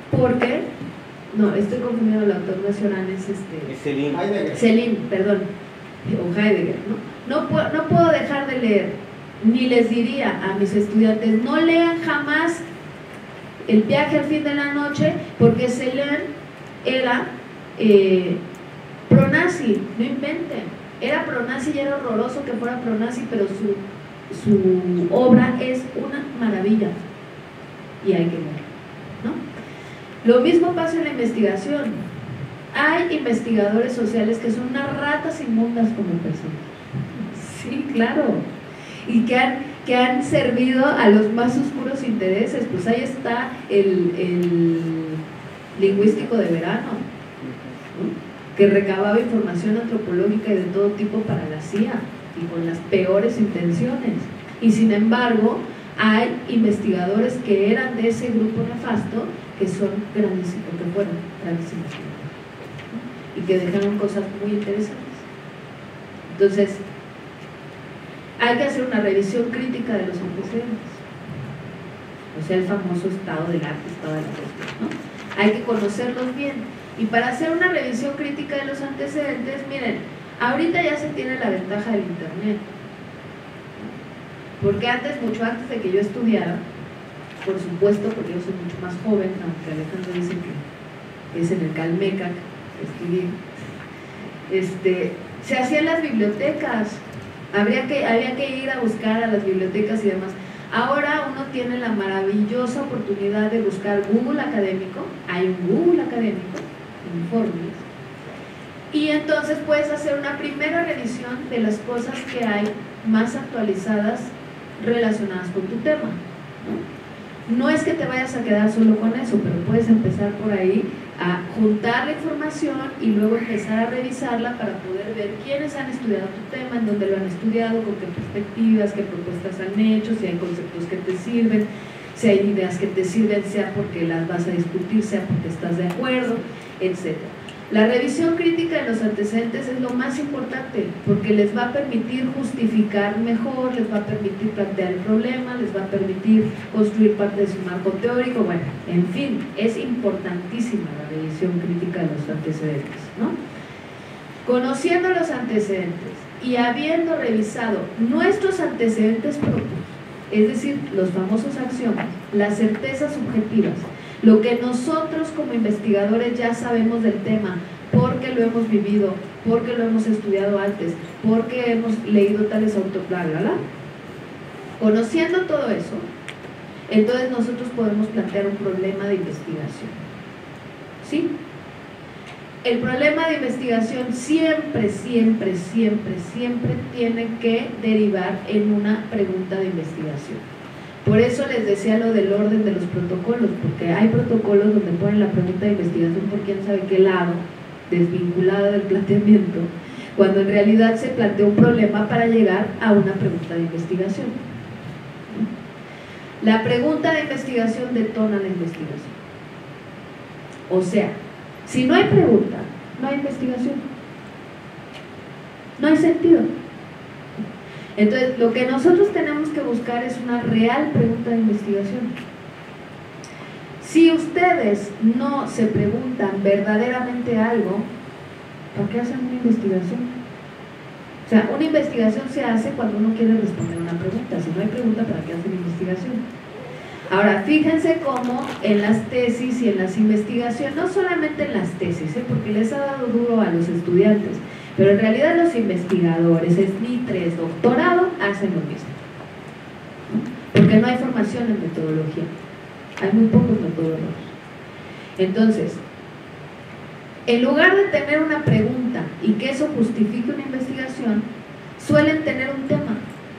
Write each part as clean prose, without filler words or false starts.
porque, no, estoy confundiendo, el autor nacional es Selim, perdón, o Heidegger, ¿no? No puedo dejar de leer, ni les diría a mis estudiantes, no lean jamás El viaje al fin de la noche, porque Selim era pronazi, no inventen, era pronazi y era horroroso que fuera pronazi, pero su obra es una maravilla y hay que leerla, ¿no? Lo mismo pasa en la investigación. Hay investigadores sociales que son unas ratas inmundas como personas, sí, claro, y que han servido a los más oscuros intereses. Pues ahí está el lingüístico de verano, ¿no?, que recababa información antropológica y de todo tipo para la CIA y con las peores intenciones, y sin embargo hay investigadores que eran de ese grupo nefasto que son grandísimos, que fueron grandísimos, ¿no?, y que dejaron cosas muy interesantes. Entonces hay que hacer una revisión crítica de los antecedentes, o sea, el famoso estado del arte, estado de la cuestión, ¿no? Hay que conocerlos bien. Y para hacer una revisión crítica de los antecedentes, miren, ahorita ya se tiene la ventaja del internet, porque antes, mucho antes de que yo estudiara, por supuesto, porque yo soy mucho más joven, aunque Alejandro dice que es en el Calmeca que estudié, se hacían las bibliotecas, había que ir a buscar a las bibliotecas y demás. Ahora uno tiene la maravillosa oportunidad de buscar Google académico, hay un Google académico, informes, y entonces puedes hacer una primera revisión de las cosas que hay más actualizadas relacionadas con tu tema, ¿no? No es que te vayas a quedar solo con eso, pero puedes empezar por ahí a juntar la información y luego empezar a revisarla para poder ver quiénes han estudiado tu tema, en dónde lo han estudiado, con qué perspectivas, qué propuestas han hecho, si hay conceptos que te sirven, si hay ideas que te sirven, sea porque las vas a discutir, sea porque estás de acuerdo, etc. La revisión crítica de los antecedentes es lo más importante, porque les va a permitir justificar mejor, les va a permitir plantear el problema, les va a permitir construir parte de su marco teórico. Bueno, en fin, es importantísima la revisión crítica de los antecedentes, ¿no? Conociendo los antecedentes y habiendo revisado nuestros antecedentes propios, es decir, los famosos axiomas, las certezas subjetivas, lo que nosotros como investigadores ya sabemos del tema, porque lo hemos vivido, porque lo hemos estudiado antes, porque hemos leído tales autores, bla, bla, bla. Conociendo todo eso, entonces nosotros podemos plantear un problema de investigación, ¿sí? El problema de investigación siempre, siempre, siempre, siempre tiene que derivar en una pregunta de investigación. Por eso les decía lo del orden de los protocolos, porque hay protocolos donde ponen la pregunta de investigación por quién sabe qué lado, desvinculada del planteamiento, cuando en realidad se plantea un problema para llegar a una pregunta de investigación. La pregunta de investigación detona la investigación. O sea, si no hay pregunta, no hay investigación, no hay sentido. Entonces, lo que nosotros tenemos que buscar es una real pregunta de investigación. Si ustedes no se preguntan verdaderamente algo, ¿para qué hacen una investigación? O sea, una investigación se hace cuando uno quiere responder una pregunta. Si no hay pregunta, ¿para qué hacen investigación? Ahora, fíjense cómo en las tesis y en las investigaciones, no solamente en las tesis, porque les ha dado duro a los estudiantes, pero en realidad los investigadores, SNI3, doctorado, hacen lo mismo, ¿no? Porque no hay formación en metodología, hay muy pocos metodólogos. Entonces, en lugar de tener una pregunta y que eso justifique una investigación, suelen tener un tema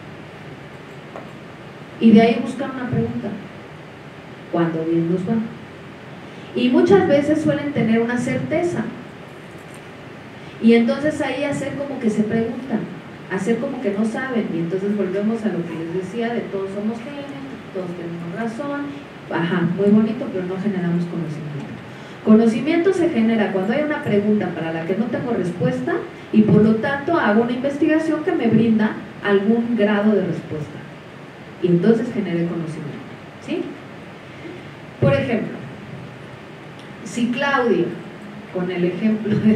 y de ahí buscar una pregunta, cuando bien nos va. Y muchas veces suelen tener una certeza, y entonces ahí hacer como que se preguntan, hacer como que no saben, y entonces volvemos a lo que les decía de todos somos genios, todos tenemos razón, ajá, muy bonito, pero no generamos conocimiento. Conocimiento se genera cuando hay una pregunta para la que no tengo respuesta y por lo tanto hago una investigación que me brinda algún grado de respuesta, y entonces generé conocimiento, ¿sí? Por ejemplo, Si Claudia, con el ejemplo de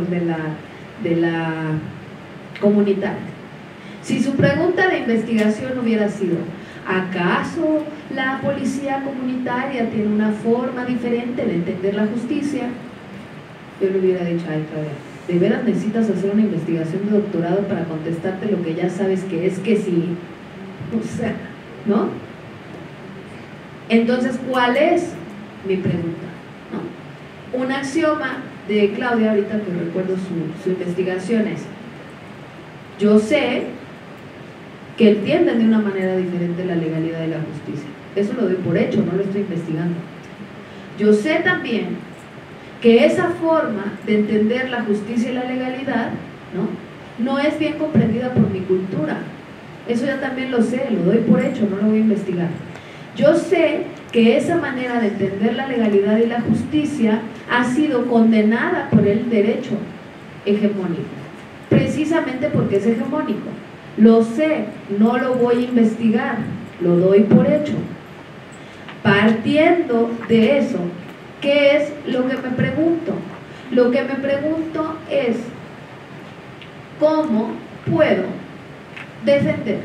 la comunitaria, si su pregunta de investigación hubiera sido ¿acaso la policía comunitaria tiene una forma diferente de entender la justicia? Yo le hubiera dicho, ay Claudia, ¿de veras necesitas hacer una investigación de doctorado para contestarte lo que ya sabes que es que sí? O sea, ¿no? Entonces, ¿cuál es mi pregunta? ¿No? Un axioma de Claudia, ahorita que recuerdo su investigación, es: yo sé que entienden de una manera diferente la legalidad y la justicia. Eso lo doy por hecho, no lo estoy investigando. Yo sé también que esa forma de entender la justicia y la legalidad, no es bien comprendida por mi cultura. Eso ya también lo sé, lo doy por hecho, no lo voy a investigar. Yo sé que esa manera de entender la legalidad y la justicia ha sido condenada por el derecho hegemónico, precisamente porque es hegemónico. Lo sé, no lo voy a investigar, lo doy por hecho. Partiendo de eso, ¿qué es lo que me pregunto? Lo que me pregunto es: ¿cómo puedo defender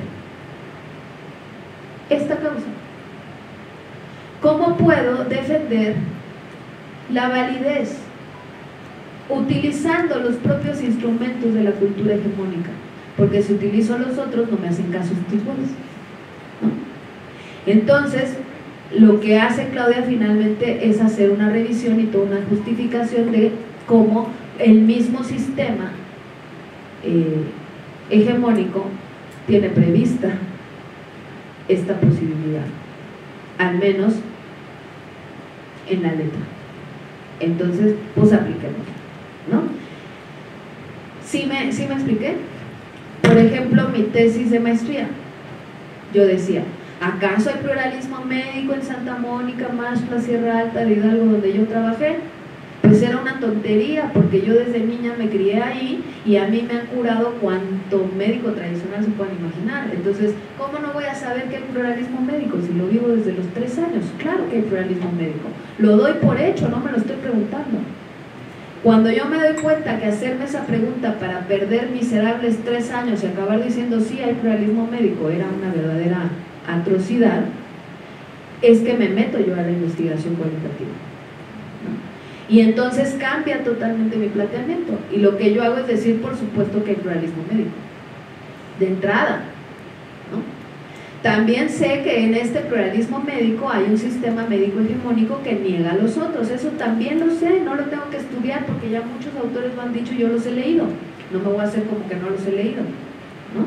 esta causa? ¿Cómo puedo defender la validez utilizando los propios instrumentos de la cultura hegemónica? Porque si utilizo los otros no me hacen caso estos iguales, ¿no? Entonces, lo que hace Claudia finalmente es hacer una revisión y toda una justificación de cómo el mismo sistema hegemónico tiene prevista esta posibilidad, al menos en la letra. Entonces, pues apliquemos, ¿no? ¿Sí me expliqué? Por ejemplo, mi tesis de maestría, yo decía: ¿acaso hay pluralismo médico en Santa Mónica, Maxtla, Sierra Alta, de Hidalgo, donde yo trabajé? Pues era una tontería, porque yo desde niña me crié ahí y a mí me han curado cuanto médico tradicional se puedan imaginar. Entonces, ¿cómo no voy a saber que hay pluralismo médico si lo vivo desde los 3 años? Claro que hay pluralismo médico, lo doy por hecho, no me lo estoy preguntando. Cuando yo me doy cuenta que hacerme esa pregunta para perder miserables 3 años y acabar diciendo sí hay pluralismo médico era una verdadera atrocidad, es que me meto yo a la investigación cualitativa, ¿no? Y entonces cambia totalmente mi planteamiento, y lo que yo hago es decir, por supuesto que hay pluralismo médico de entrada, ¿no? También sé que en este pluralismo médico hay un sistema médico hegemónico que niega a los otros. Eso también lo sé, no lo tengo que estudiar porque ya muchos autores lo han dicho y yo los he leído. No me voy a hacer como que no los he leído, ¿no?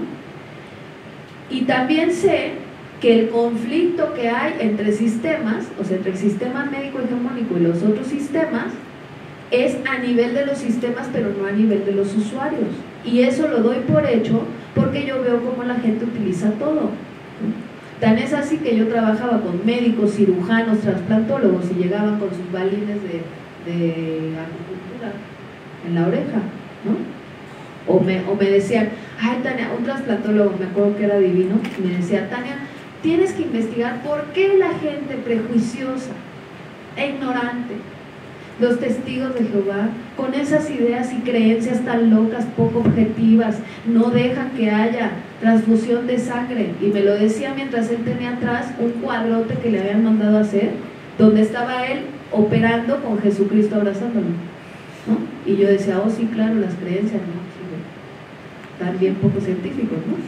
Y también sé que el conflicto que hay entre sistemas, o sea, entre el sistema médico hegemónico y los otros sistemas, es a nivel de los sistemas, pero no a nivel de los usuarios. Y eso lo doy por hecho porque yo veo cómo la gente utiliza todo. Tan es así que yo trabajaba con médicos, cirujanos, trasplantólogos, y llegaban con sus balines de acupuntura en la oreja, ¿no? O me decían: ay Tania, un trasplantólogo, me acuerdo que era divino, me decía: Tania, tienes que investigar por qué la gente prejuiciosa e ignorante, los testigos de Jehová, con esas ideas y creencias tan locas, poco objetivas, no dejan que haya transfusión de sangre. Y me lo decía mientras él tenía atrás un cuadrote que le habían mandado a hacer, donde estaba él operando con Jesucristo abrazándolo, ¿no? Y yo decía: oh sí, claro, las creencias, ¿no? Sí, también poco científicos, ¿no?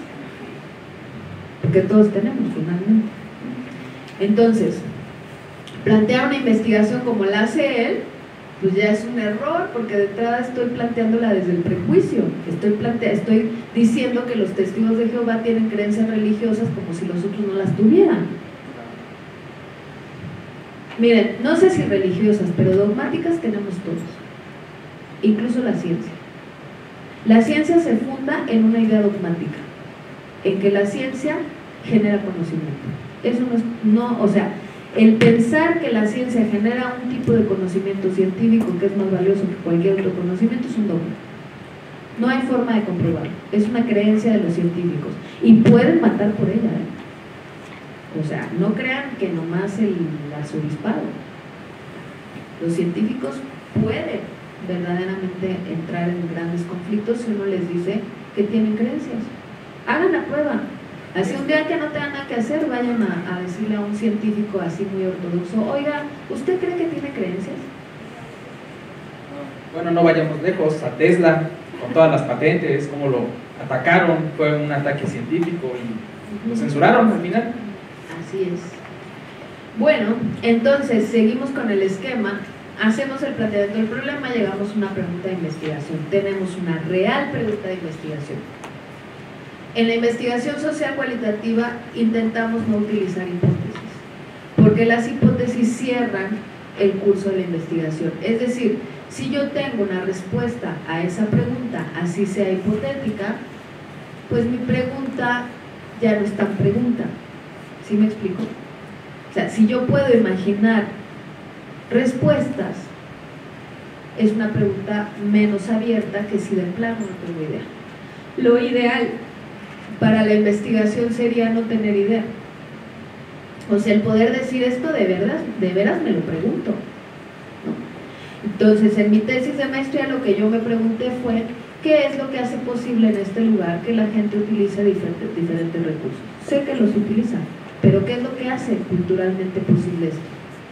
Porque todos tenemos finalmente. Entonces, plantear una investigación como la hace él, pues ya es un error, porque de entrada estoy planteándola desde el prejuicio. Estoy diciendo que los testigos de Jehová tienen creencias religiosas como si los otros no las tuvieran. Miren, no sé si religiosas, pero dogmáticas tenemos todos, incluso la ciencia. La ciencia se funda en una idea dogmática, en que la ciencia genera conocimiento. Eso o sea, el pensar que la ciencia genera un tipo de conocimiento científico que es más valioso que cualquier otro conocimiento es un dogma. No hay forma de comprobarlo, es una creencia de los científicos y pueden matar por ella, ¿eh? O sea, no crean que nomás el arzobispado. Los científicos pueden verdaderamente entrar en grandes conflictos si uno les dice que tienen creencias. Hagan la prueba. Así un día que no tengan nada que hacer, vayan a decirle a un científico así muy ortodoxo: oiga, ¿usted cree que tiene creencias? Bueno, no vayamos lejos, a Tesla, con todas las patentes, cómo lo atacaron, fue un ataque científico y lo censuraron al final. Así es. Bueno, entonces seguimos con el esquema, hacemos el planteamiento del problema, llegamos a una pregunta de investigación, tenemos una real pregunta de investigación. En la investigación social cualitativa intentamos no utilizar hipótesis, porque las hipótesis cierran el curso de la investigación. Es decir, si yo tengo una respuesta a esa pregunta, así sea hipotética, pues mi pregunta ya no es tan pregunta. ¿Sí me explico? O sea, si yo puedo imaginar respuestas, es una pregunta menos abierta que si de plano no tengo idea. Lo ideal para la investigación sería no tener idea. O sea, el poder decir esto de veras me lo pregunto, ¿no? Entonces, en mi tesis de maestría lo que yo me pregunté fue: ¿qué es lo que hace posible en este lugar que la gente utilice diferentes recursos? Sé que los utilizan, pero ¿qué es lo que hace culturalmente posible esto?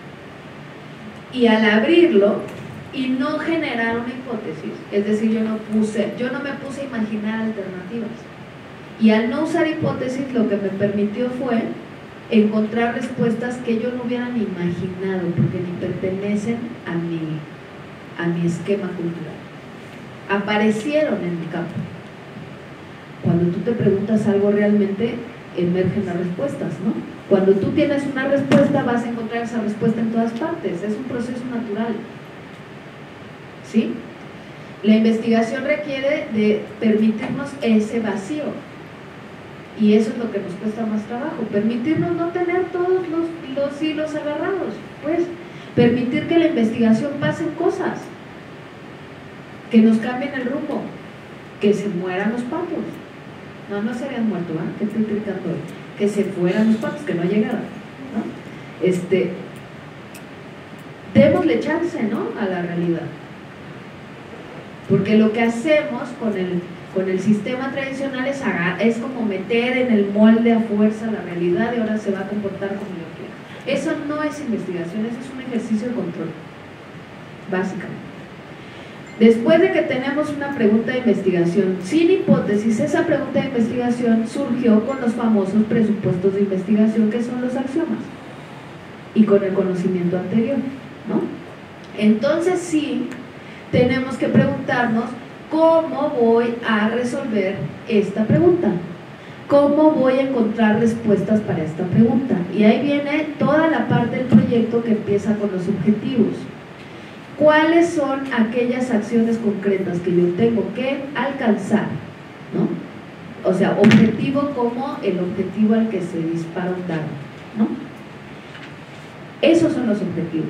Y al abrirlo y no generar una hipótesis, es decir, yo no me puse a imaginar alternativas, y al no usar hipótesis lo que me permitió fue encontrar respuestas que yo no hubiera ni imaginado, porque ni pertenecen a mi esquema cultural. Aparecieron en mi campo. Cuando tú te preguntas algo, realmente emergen las respuestas, ¿no? Cuando tú tienes una respuesta, vas a encontrar esa respuesta en todas partes. Es un proceso natural, ¿sí? La investigación requiere de permitirnos ese vacío, y eso es lo que nos cuesta más trabajo, permitirnos no tener todos los hilos agarrados, pues permitir que la investigación pasen cosas, que nos cambien el rumbo, que se mueran los patos. No se habían muerto, ¿eh? ¿Qué estoy explicando hoy? Que se fueran los patos, que no llegaran, ¿no? Démosle chance, ¿no?, a la realidad, porque lo que hacemos con el sistema tradicional es como meter en el molde a fuerza la realidad, y ahora se va a comportar como yo quiero. Eso no es investigación, eso es un ejercicio de control, básicamente. Después de que tenemos una pregunta de investigación sin hipótesis, esa pregunta de investigación surgió con los famosos presupuestos de investigación, que son los axiomas, y con el conocimiento anterior, ¿no? Entonces sí, tenemos que preguntarnos: ¿cómo voy a resolver esta pregunta? ¿Cómo voy a encontrar respuestas para esta pregunta? Y ahí viene toda la parte del proyecto que empieza con los objetivos. ¿Cuáles son aquellas acciones concretas que yo tengo que alcanzar, ¿no? O sea, objetivo como el objetivo al que se dispara un dardo, ¿no? Esos son los objetivos.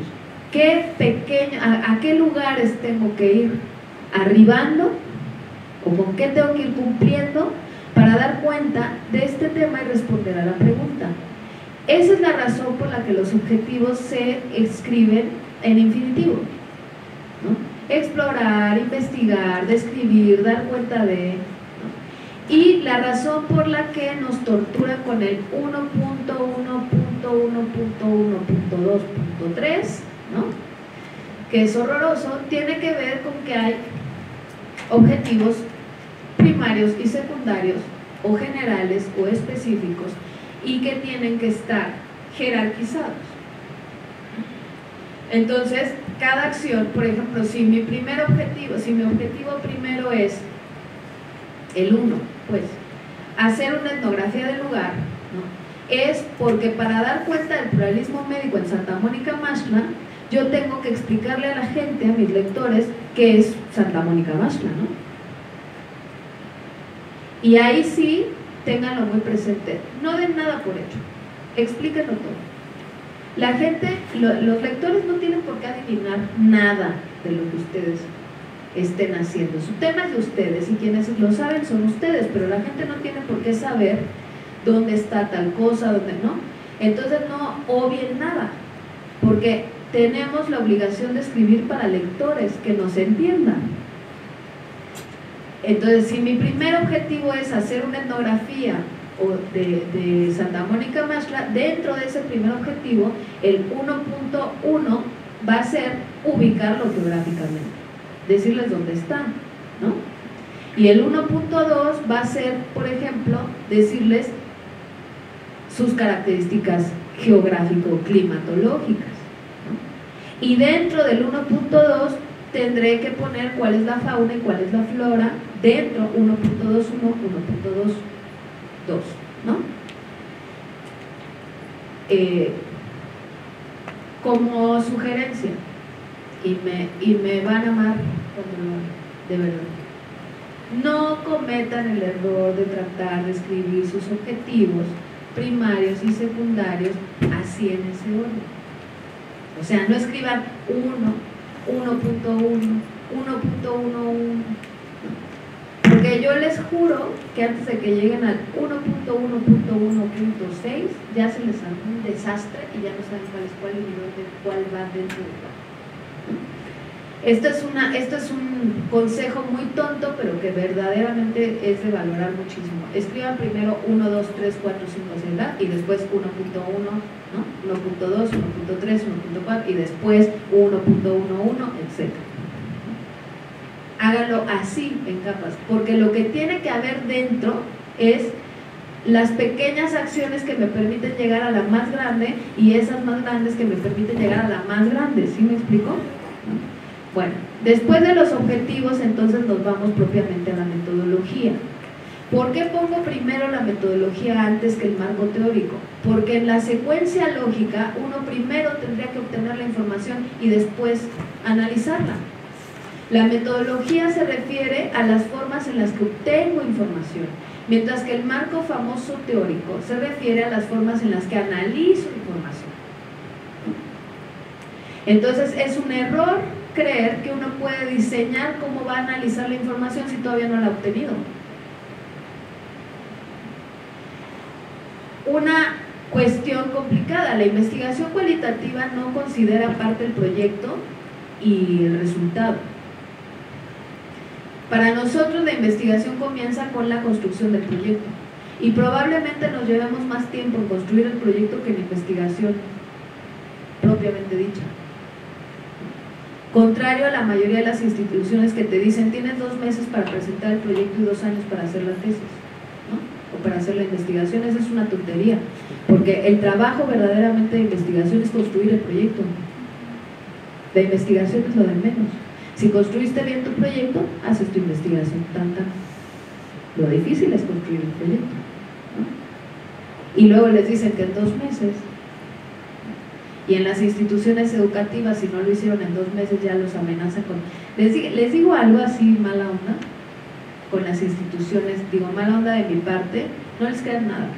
¿A qué lugares tengo que ir arribando, o con qué tengo que ir cumpliendo para dar cuenta de este tema y responder a la pregunta? Esa es la razón por la que los objetivos se escriben en infinitivo, ¿no? Explorar, investigar, describir, dar cuenta de, ¿no? Y la razón por la que nos torturan con el 1.1.1.1.2.3, ¿no?, que es horroroso, tiene que ver con que hay objetivos primarios y secundarios, o generales o específicos, y que tienen que estar jerarquizados. Entonces, cada acción, por ejemplo, si mi objetivo primero es el 1, pues hacer una etnografía del lugar, ¿no?, es porque para dar cuenta del pluralismo médico en Santa Mónica Maxtla, yo tengo que explicarle a la gente, a mis lectores, qué es Santa Mónica Maxtla, ¿no? Y ahí sí, ténganlo muy presente, no den nada por hecho, explíquenlo todo. La gente, los lectores no tienen por qué adivinar nada de lo que ustedes estén haciendo. Su tema es de ustedes, y quienes lo saben son ustedes, pero la gente no tiene por qué saber dónde está tal cosa, dónde no. Entonces no obvien nada, porque tenemos la obligación de escribir para lectores que nos entiendan. Entonces, si mi primer objetivo es hacer una etnografía de Santa Mónica Maxtla, dentro de ese primer objetivo, el 1.1 va a ser ubicarlo geográficamente, decirles dónde está, ¿no? Y el 1.2 va a ser, por ejemplo, decirles sus características geográfico-climatológicas, ¿no? Y dentro del 1.2 tendré que poner cuál es la fauna y cuál es la flora dentro 1.21, 1.22, ¿no? Como sugerencia, y me van a amar cuando lo hagan, de verdad, no cometan el error de tratar de escribir sus objetivos primarios y secundarios así en ese orden. O sea, no escriban 1.1, 1.11, porque yo les juro que antes de que lleguen al 1.1.1.6 ya se les armó un desastre y ya no saben cuál es cuál y cuál va dentro de cuál. Esto es un consejo muy tonto, pero que verdaderamente es de valorar muchísimo. Escriban primero 1, 2, 3, 4, 5, 6, ¿verdad? Y después 1.1, ¿no? 1.2, 1.3, 1.4 y después 1.11, etc. Háganlo así, en capas, porque lo que tiene que haber dentro es las pequeñas acciones que me permiten llegar a la más grande y esas más grandes que me permiten llegar a la más grande. ¿Sí me explico? Bueno, después de los objetivos, entonces nos vamos propiamente a la metodología. ¿Por qué pongo primero la metodología antes que el marco teórico? Porque en la secuencia lógica uno primero tendría que obtener la información y después analizarla. La metodología se refiere a las formas en las que obtengo información, mientras que el marco famoso teórico se refiere a las formas en las que analizo información. Entonces es un error creer que uno puede diseñar cómo va a analizar la información si todavía no la ha obtenido. Una cuestión complicada, la investigación cualitativa no considera parte del proyecto y el resultado. Para nosotros la investigación comienza con la construcción del proyecto y probablemente nos llevemos más tiempo en construir el proyecto que en la investigación propiamente dicha. Contrario a la mayoría de las instituciones que te dicen tienes 2 meses para presentar el proyecto y 2 años para hacer la tesis, ¿no? O para hacer la investigación, esa es una tontería, porque el trabajo verdaderamente de investigación es construir el proyecto. La investigación es lo de menos. Si construiste bien tu proyecto, haces tu investigación, Lo difícil es construir el proyecto, ¿no? Y luego les dicen que en 2 meses. Y en las instituciones educativas, si no lo hicieron en 2 meses, ya los amenazan con... Les digo algo así, mala onda, con las instituciones, digo, mala onda de mi parte, no les crean nada.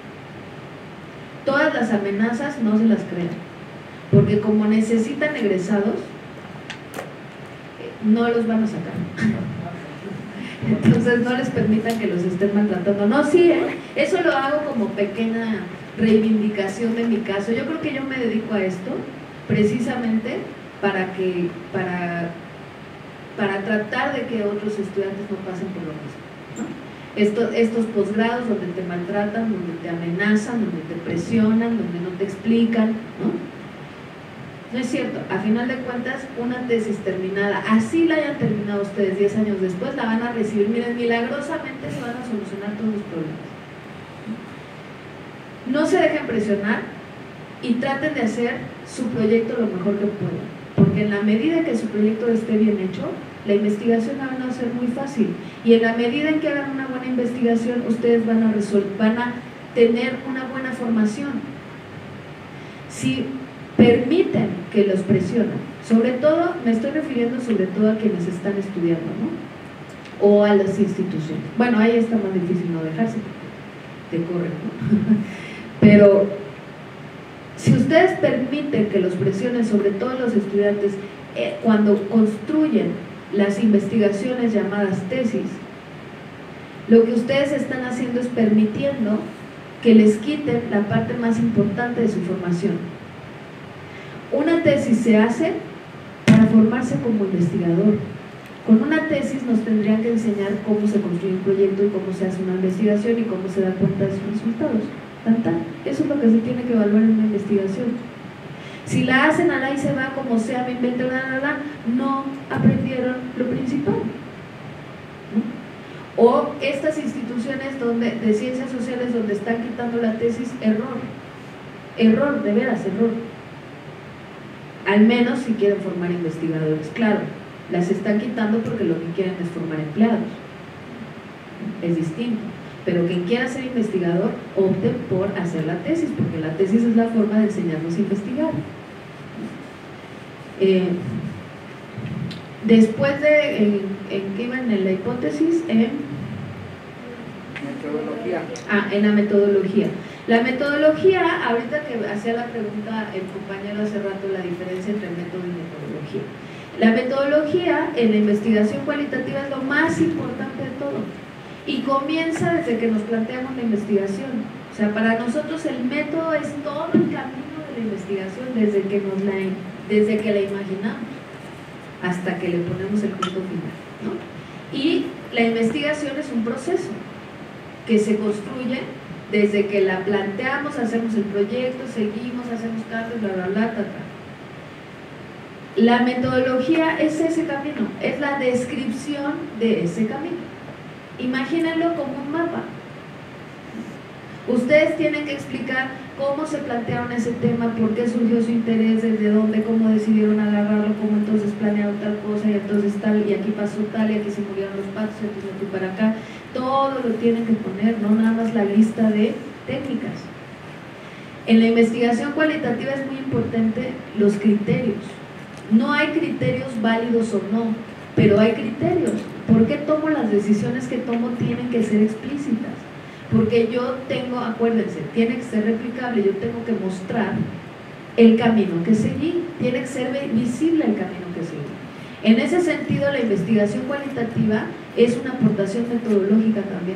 Todas las amenazas no se las crean, porque como necesitan egresados, no los van a sacar. Entonces no les permitan que los estén maltratando. No, sí, eso lo hago como pequeña reivindicación de mi caso. Yo creo que yo me dedico a esto precisamente para tratar de que otros estudiantes no pasen por lo mismo, ¿no? Estos posgrados donde te maltratan, donde te amenazan, donde te presionan, donde no te explican, ¿no? No es cierto, a final de cuentas una tesis terminada, así la hayan terminado ustedes 10 años después, la van a recibir, miren, milagrosamente se van a solucionar todos los problemas. No se dejen presionar y traten de hacer su proyecto lo mejor que puedan, porque en la medida que su proyecto esté bien hecho, la investigación la van a hacer muy fácil, y en la medida en que hagan una buena investigación, ustedes van a tener una buena formación. Si permiten que los presionen, sobre todo, me estoy refiriendo sobre todo a quienes están estudiando, ¿no? O a las instituciones. Bueno, ahí está más difícil no dejarse, te corren, ¿no? Pero si ustedes permiten que los presionen, sobre todo los estudiantes, cuando construyen las investigaciones llamadas tesis, lo que ustedes están haciendo es permitiendo que les quiten la parte más importante de su formación. Una tesis se hace para formarse como investigador. Con una tesis nos tendrían que enseñar cómo se construye un proyecto y cómo se hace una investigación y cómo se da cuenta de sus resultados. Eso es lo que se tiene que evaluar en una investigación. Si la hacen a la y se va, como sea, me invento, no aprendieron lo principal, ¿no? O estas instituciones de ciencias sociales donde están quitando la tesis, error, de veras, error. Al menos si quieren formar investigadores, claro, las están quitando porque lo que quieren es formar empleados, es distinto. Pero quien quiera ser investigador, opte por hacer la tesis, porque la tesis es la forma de enseñarnos a investigar. Después de en qué iban en la hipótesis, en metodología. En la metodología. La metodología, ahorita que hacía la pregunta el compañero hace rato, la diferencia entre método y metodología. La metodología en la investigación cualitativa es lo más importante de todo y comienza desde que nos planteamos la investigación. O sea, para nosotros el método es todo el camino de la investigación desde que la imaginamos hasta que le ponemos el punto final, ¿no? Y la investigación es un proceso que se construye desde que la planteamos, hacemos el proyecto, seguimos, hacemos cambios, bla, bla, bla, La metodología es ese camino, es la descripción de ese camino. Imagínenlo como un mapa. Ustedes tienen que explicar cómo se plantearon ese tema, por qué surgió su interés, desde dónde, cómo decidieron agarrarlo, cómo entonces planearon tal cosa, y entonces tal, y aquí pasó tal, y aquí se murieron los patos, y aquí se fue para acá. Todo lo tienen que poner, no nada más la lista de técnicas. En la investigación cualitativa es muy importante los criterios. No hay criterios válidos o no, pero hay criterios. ¿Por qué tomo las decisiones que tomo? Tienen que ser explícitas. Porque yo tengo, acuérdense, tiene que ser replicable, yo tengo que mostrar el camino que seguí, tiene que ser visible el camino que seguí. En ese sentido, la investigación cualitativa es una aportación metodológica también.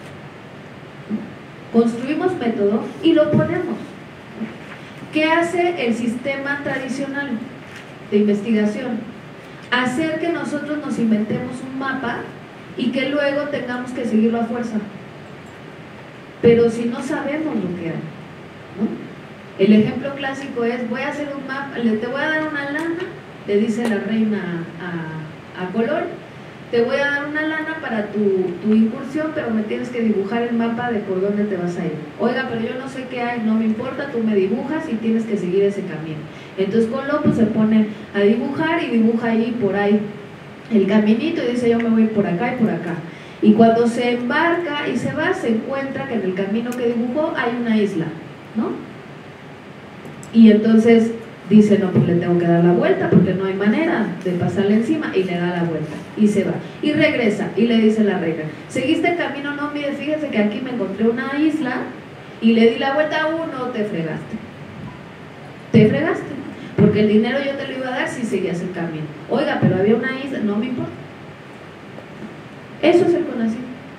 Construimos método y lo ponemos. ¿Qué hace el sistema tradicional de investigación? Hacer que nosotros nos inventemos un mapa y que luego tengamos que seguirlo a fuerza. Pero si no sabemos lo que hay, ¿no? El ejemplo clásico es: voy a hacer un mapa, te voy a dar una lana, le dice la reina a Colón, te voy a dar una lana para tu incursión, pero me tienes que dibujar el mapa de por dónde te vas a ir. Oiga, pero yo no sé qué hay, no me importa, tú me dibujas y tienes que seguir ese camino. Entonces Colón pues se pone a dibujar y dibuja ahí por ahí el caminito y dice: yo me voy por acá y por acá. Y cuando se embarca y se va, se encuentra que en el camino que dibujó hay una isla, ¿no? Y entonces dice: no, pues le tengo que dar la vuelta porque no hay manera de pasarle encima, y le da la vuelta y se va y regresa y le dice la reina: seguiste el camino, no, mire, fíjese que aquí me encontré una isla y le di la vuelta a uno, te fregaste, porque el dinero yo te lo iba a dar si seguías el camino. Oiga, pero había una isla, no me importa. Eso es el CONACYT.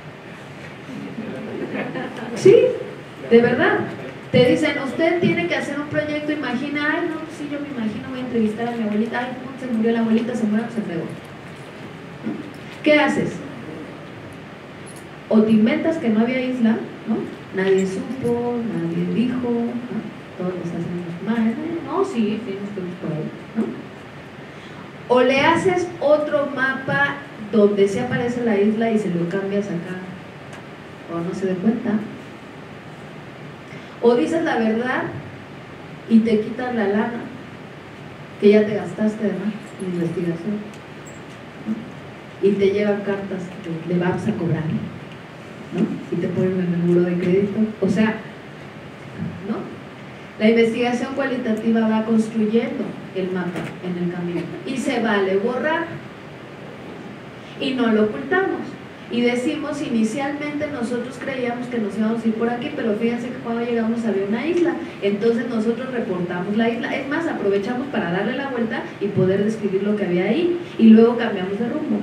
Sí, de verdad. Te dicen: usted tiene que hacer un proyecto, imagina, ay, no, sí, yo me imagino, voy a entrevistar a mi abuelita, ay, no, se murió la abuelita, se murió, se entregó. ¿Qué haces? O te inventas que no había isla, ¿no? Nadie supo, nadie dijo, ¿no? Todos los hacemos mal, no, sí, nos fuimos por ahí, ¿no? O le haces otro mapa donde se aparece la isla y se lo cambias acá, o no se dé cuenta. O dices la verdad y te quitan la lana que ya te gastaste además en investigación, ¿no? Y te llevan cartas que le vas a cobrar, ¿no? Y te ponen en el muro de crédito. O sea, ¿no? La investigación cualitativa va construyendo el mapa en el camino y se vale borrar y no lo ocultamos. Y decimos: inicialmente nosotros creíamos que nos íbamos a ir por aquí, pero fíjense que cuando llegamos había una isla, entonces nosotros reportamos la isla, es más, aprovechamos para darle la vuelta y poder describir lo que había ahí, y luego cambiamos de rumbo.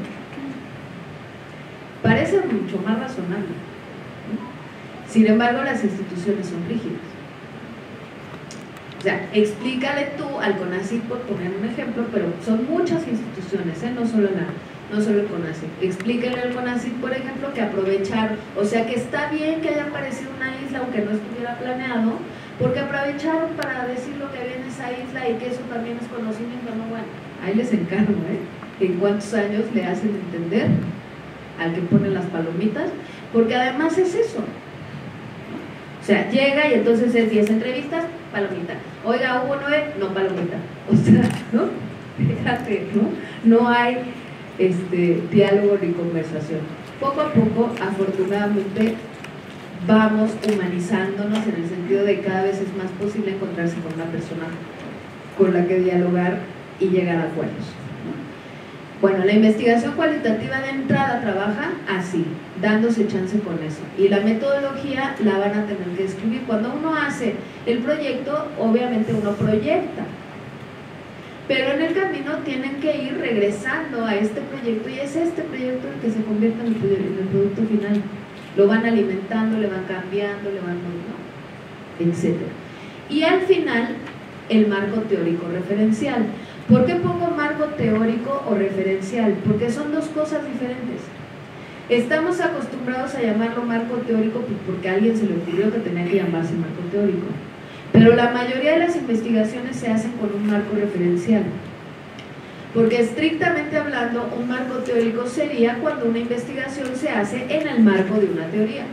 Parece mucho más razonable, ¿no? Sin embargo, las instituciones son rígidas. O sea, explícale tú al CONACYT, por poner un ejemplo, pero son muchas instituciones, no solo el CONACYT. Explícale al CONACYT, por ejemplo, que aprovechar, o sea, que está bien que haya aparecido una isla aunque no estuviera planeado, porque aprovecharon para decir lo que había en esa isla y que eso también es conocimiento. No, bueno, ahí les encargo, en cuántos años le hacen entender al que pone las palomitas, porque además es eso. O sea, llega y entonces es 10 entrevistas, palomita. Oiga, hubo 9, no palomita. O sea, ¿no? Fíjate, ¿no? No hay diálogo ni conversación. Poco a poco, afortunadamente, vamos humanizándonos en el sentido de que cada vez es más posible encontrarse con una persona con la que dialogar y llegar a acuerdos. Bueno, la investigación cualitativa de entrada trabaja así, dándose chance con eso. Y la metodología la van a tener que escribir. Cuando uno hace el proyecto, obviamente uno proyecta. Pero en el camino tienen que ir regresando a este proyecto y es este proyecto el que se convierte en el producto final. Lo van alimentando, le van cambiando, le van moviendo, etc. Y al final, el marco teórico referencial. ¿Por qué pongo marco teórico o referencial? Porque son dos cosas diferentes. Estamos acostumbrados a llamarlo marco teórico porque a alguien se le ocurrió que tenía que llamarse marco teórico. Pero la mayoría de las investigaciones se hacen con un marco referencial. Porque estrictamente hablando, un marco teórico sería cuando una investigación se hace en el marco de una teoría.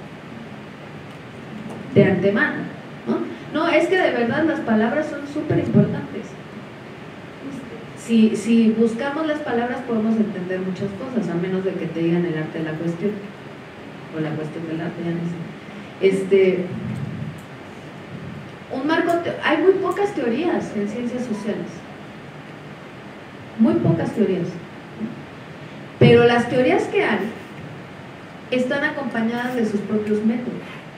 De antemano, ¿no? No, es que de verdad las palabras son súper importantes. Si buscamos las palabras podemos entender muchas cosas, a menos de que te digan el arte de la cuestión, o la cuestión del arte, ya no sé. Hay muy pocas teorías en ciencias sociales, muy pocas teorías, pero las teorías que hay están acompañadas de sus propios métodos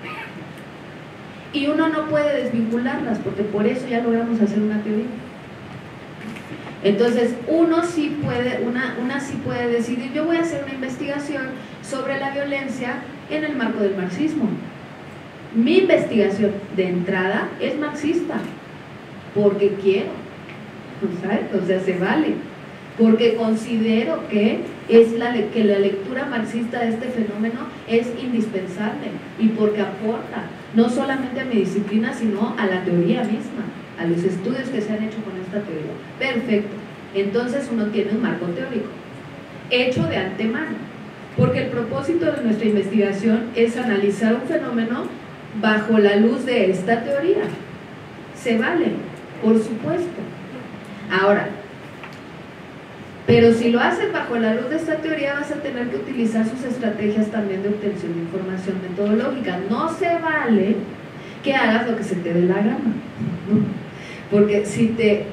y uno no puede desvincularlas porque por eso ya logramos hacer una teoría. Entonces una sí puede decidir, yo voy a hacer una investigación sobre la violencia en el marco del marxismo. Mi investigación de entrada es marxista, porque quiero, ¿sabes? O sea, se vale, porque considero que la lectura marxista de este fenómeno es indispensable y porque aporta no solamente a mi disciplina, sino a la teoría misma, a los estudios que se han hecho con esta teoría. Perfecto, entonces uno tiene un marco teórico hecho de antemano, porque el propósito de nuestra investigación es analizar un fenómeno bajo la luz de esta teoría. Se vale, por supuesto. Ahora, pero si lo haces bajo la luz de esta teoría, vas a tener que utilizar sus estrategias también de obtención de información metodológica. No se vale que hagas lo que se te dé la gana, ¿no? Porque si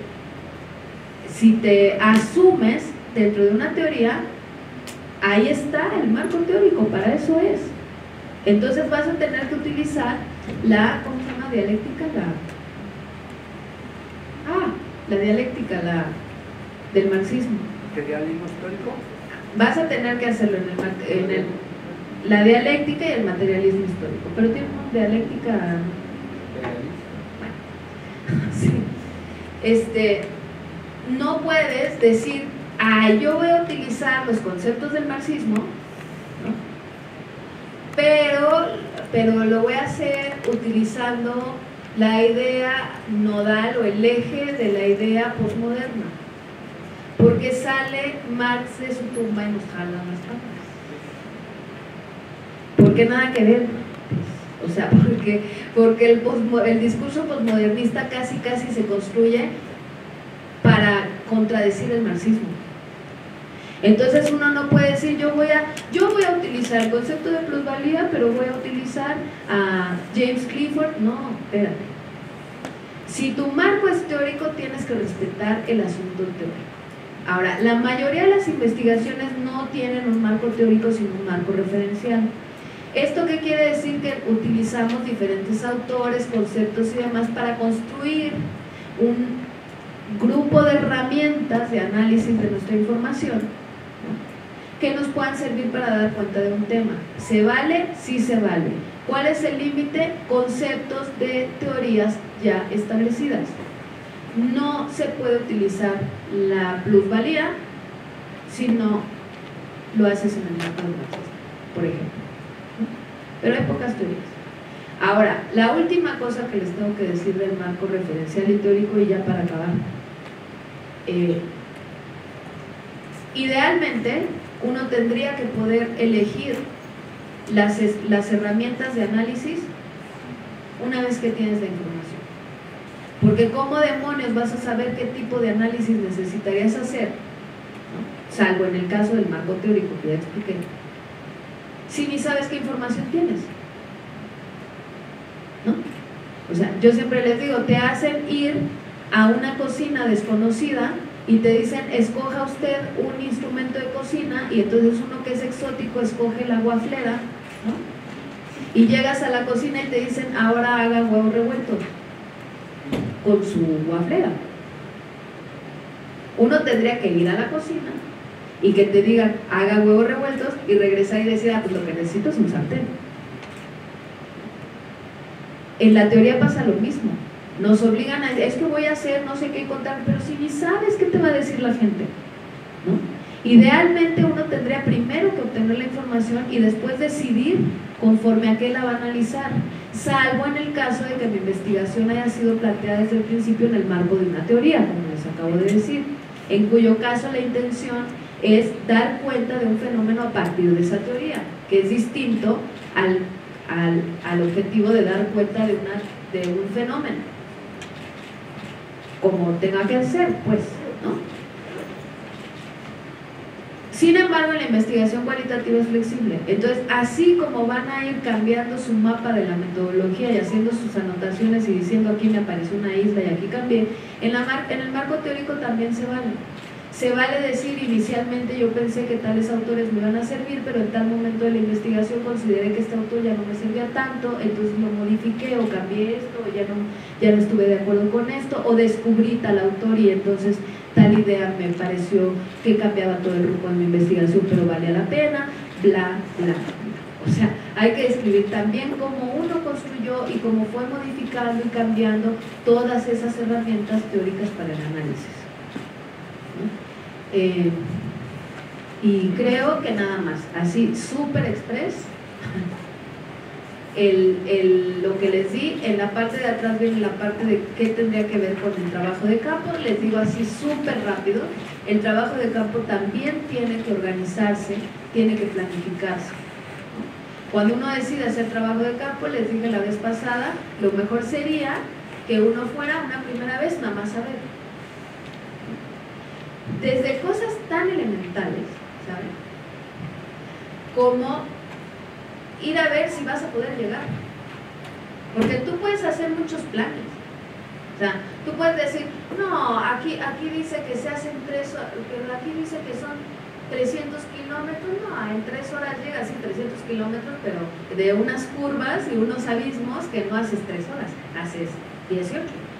te asumes dentro de una teoría, ahí está el marco teórico, para eso es. Entonces vas a tener que utilizar ¿cómo se llama? Dialéctica, la dialéctica del marxismo. ¿Materialismo histórico? Vas a tener que hacerlo la dialéctica y el materialismo histórico, pero tiene una dialéctica. Bueno, sí. No puedes decir, yo voy a utilizar los conceptos del marxismo, ¿no? Pero lo voy a hacer utilizando la idea nodal o el eje de la idea posmoderna, porque sale Marx de su tumba y nos jala las patas, porque nada que ver, o sea, porque el discurso posmodernista casi se construye para contradecir el marxismo. Entonces uno no puede decir yo voy a utilizar el concepto de plusvalía, pero voy a utilizar a James Clifford. No, espérate. Si tu marco es teórico, tienes que respetar el asunto teórico. Ahora, la mayoría de las investigaciones no tienen un marco teórico, sino un marco referencial. ¿Esto qué quiere decir? Que utilizamos diferentes autores, conceptos y demás para construir un grupo de herramientas de análisis de nuestra información, ¿no?, que nos puedan servir para dar cuenta de un tema. ¿Se vale? Sí se vale. ¿Cuál es el límite? Conceptos de teorías ya establecidas. No se puede utilizar la plusvalía si no lo haces en el marco del marxismo, por ejemplo. Pero hay pocas teorías. Ahora, la última cosa que les tengo que decir del marco referencial y teórico, y ya para acabar. Idealmente, uno tendría que poder elegir las herramientas de análisis una vez que tienes la información. Porque ¿cómo demonios vas a saber qué tipo de análisis necesitarías hacer? ¿No? Salvo en el caso del marco teórico que ya expliqué. Si ni sabes qué información tienes. ¿No? O sea, yo siempre les digo, te hacen ir a una cocina desconocida y te dicen, escoja usted un instrumento de cocina, y entonces uno que es exótico escoge la guaflera, ¿no? Y llegas a la cocina y te dicen, ahora haga huevo revuelto con su guaflera. Uno tendría que ir a la cocina y que te digan, haga huevos revueltos, y regresar y decir, pues lo que necesito es un sartén. En la teoría pasa lo mismo. Nos obligan a, es que voy a hacer no sé qué contar, pero si ni sabes qué te va a decir la gente, ¿no? Idealmente uno tendría primero que obtener la información y después decidir conforme a qué la va a analizar, salvo en el caso de que mi investigación haya sido planteada desde el principio en el marco de una teoría, como les acabo de decir, en cuyo caso la intención es dar cuenta de un fenómeno a partir de esa teoría, que es distinto al objetivo de dar cuenta de un fenómeno, como tenga que ser, pues, ¿no? Sin embargo, la investigación cualitativa es flexible. Entonces, así como van a ir cambiando su mapa de la metodología y haciendo sus anotaciones y diciendo aquí me apareció una isla y aquí cambié, en el marco teórico también se vale. Se vale decir, inicialmente yo pensé que tales autores me iban a servir, pero en tal momento de la investigación consideré que este autor ya no me servía tanto, entonces lo modifiqué o cambié esto, o ya no estuve de acuerdo con esto, o descubrí tal autor y entonces tal idea me pareció que cambiaba todo el rumbo de mi investigación, pero valía la pena, bla, bla, bla. O sea, hay que describir también cómo uno construyó y cómo fue modificando y cambiando todas esas herramientas teóricas para el análisis. Y creo que nada más, así súper express, lo que les di, en la parte de atrás viene la parte de qué tendría que ver con el trabajo de campo. Les digo así súper rápido, el trabajo de campo también tiene que organizarse, tiene que planificarse. Cuando uno decide hacer trabajo de campo, les dije la vez pasada, lo mejor sería que uno fuera una primera vez nada más a ver. Desde cosas tan elementales, ¿saben? Como ir a ver si vas a poder llegar. Porque tú puedes hacer muchos planes. O sea, tú puedes decir, no, aquí dice que se hacen 3 horas, pero aquí dice que son 300 kilómetros, no, en 3 horas llegas, sí, 300 kilómetros, pero de unas curvas y unos abismos que no haces 3 horas, haces 18.